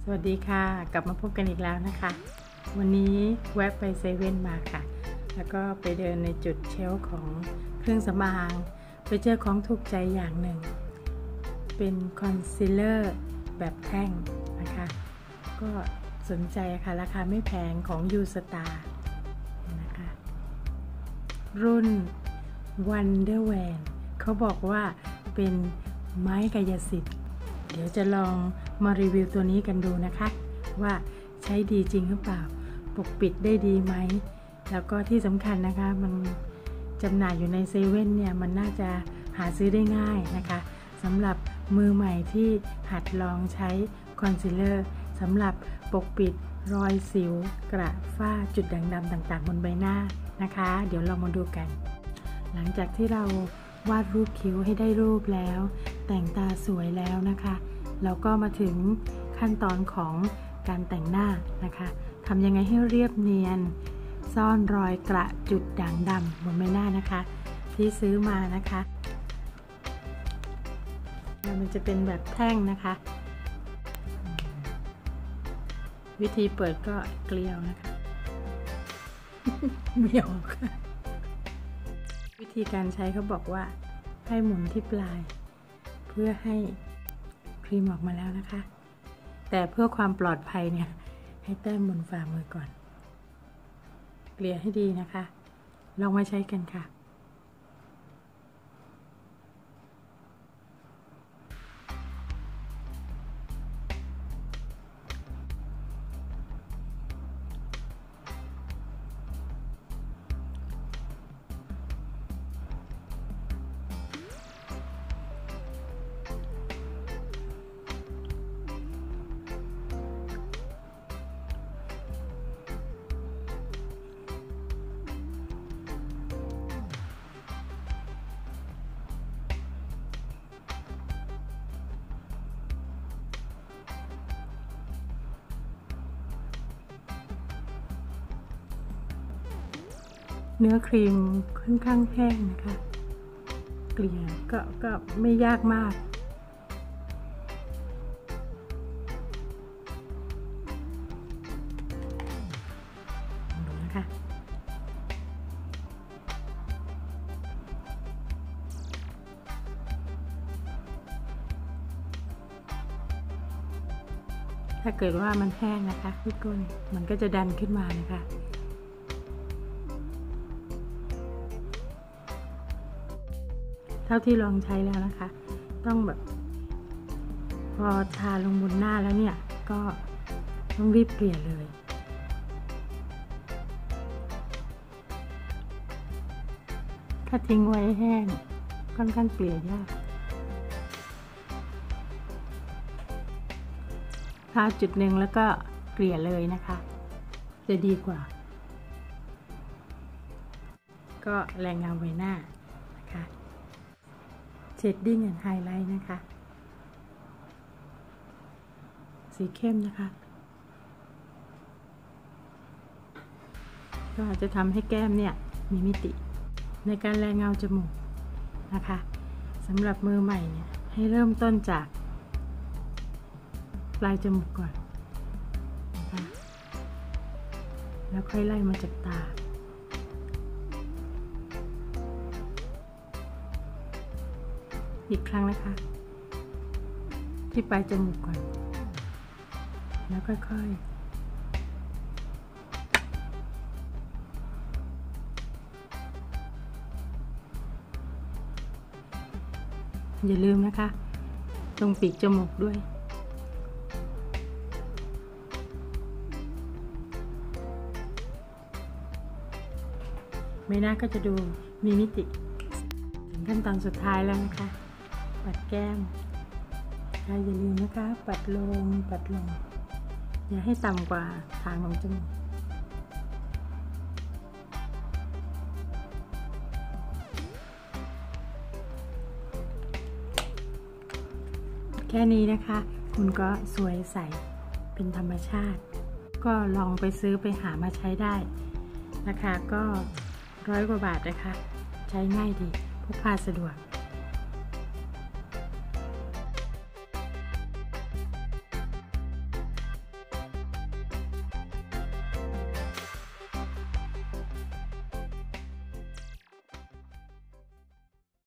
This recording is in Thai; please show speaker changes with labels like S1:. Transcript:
S1: วัสดีค่ะกลับมาพบกันอีกแล้วนะคะวันนี้แวะไปเซเว่นมาค่ะแล้วก็ไปเดินในจุดเชลฟ์ของเครื่องสำอางไปเจอของถูกใจอย่างหนึ่งเป็นคอนซีลเลอร์แบบแท่งนะคะก็สนใจค่ะราคาไม่แพงของ U-Star นะคะรุ่น Wonderwan เขาบอกว่าเป็นไม้กายสิทธิ์เดี๋ยวจะลองมารีวิวตัวนี้กันดูนะคะว่าใช้ดีจริงหรือเปล่าปกปิดได้ดีไหมแล้วก็ที่สำคัญนะคะมันจำหน่ายอยู่ในเซเว่นเนี่ยมันน่าจะหาซื้อได้ง่ายนะคะสำหรับมือใหม่ที่หัดลองใช้คอนซีลเลอร์สำหรับปกปิดรอยสิวกระฝ้าจุดด่างดำต่างๆบนใบหน้านะคะเดี๋ยวเรามาดูกันหลังจากที่เราวาดรูปคิ้วให้ได้รูปแล้วแต่งตาสวยแล้วนะคะเราก็มาถึงขั้นตอนของการแต่งหน้านะคะทำยังไงให้เรียบเนียนซ่อนรอยกระจุดด่างดำบนใบหน้านะคะที่ซื้อมานะคะมันจะเป็นแบบแท่งนะคะวิธีเปิดก็เกลียวนะคะไม่ออกค่ะวิธีการใช้เขาบอกว่าให้หมุนที่ปลายเพื่อให้ครีมออกมาแล้วนะคะแต่เพื่อความปลอดภัยเนี่ยให้แต้มบนฝ่ามือก่อนเกลี่ยให้ดีนะคะลองมาใช้กันค่ะเนื้อครีมค่อนข้างแห้งนะคะเกลี่ยก็ไม่ยากมากดูนะคะถ้าเกิดว่ามันแห้งนะคะที่ก้นมันก็จะดันขึ้นมานะคะเท่าที่ลองใช้แล้วนะคะต้องแบบพอทาลงบนหน้าแล้วเนี่ยก็ต้องรีบเกลี่ยเลยถ้าทิ้งไว้แห้งค่อนข้างเกลี่ยยากทาจุดหนึ่งแล้วก็เกลี่ยเลยนะคะจะดีกว่าก็แรงเงาใบหน้านะคะเชดดิ้งและไฮไลท์นะคะสีเข้มนะคะก็จะทำให้แก้มเนี่ยมีมิติในการแรงเงาจมูกนะคะสำหรับมือใหม่เนี่ยให้เริ่มต้นจากปลายจมูกก่อนนะคะแล้วค่อยไล่มาจากตาอีกครั้งนะคะที่ปลายจมูกก่อนแล้วค่อยๆอย่าลืมนะคะตรงปีกจมูกด้วยใบหน้าก็จะดูมีมิติถึงขั้นตอนสุดท้ายแล้วนะคะปัดแก้มอย่าลืมนะคะปัดลงอย่าให้ต่ำกว่าทางของจมูกแค่นี้นะคะคุณก็สวยใสเป็นธรรมชาติก็ลองไปซื้อไปหามาใช้ได้ราคาก็100 กว่าบาทนะคะใช้ง่ายดีพกพาสะดวก